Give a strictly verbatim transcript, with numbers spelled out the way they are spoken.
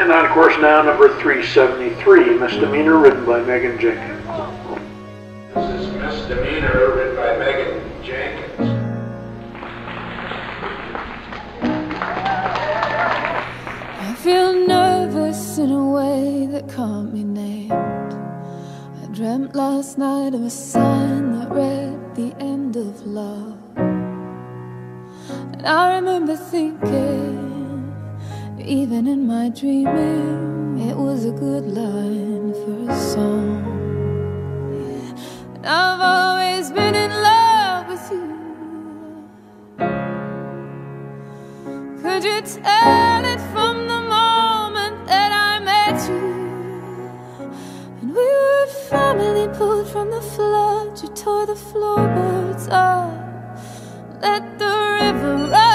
And on course now, number three seventy-three, Misdemeanor, written by Megan Jenkins. This is Misdemeanor, written by Megan Jenkins. I feel nervous in a way that can't be named. I dreamt last night of a sign that read the end of love. And I remember thinking, even in my dreaming, it was a good line for a song. Yeah. And I've always been in love with you. Could you tell it from the moment that I met you? And we were a family pulled from the flood. You tore the floorboards up, let the river run.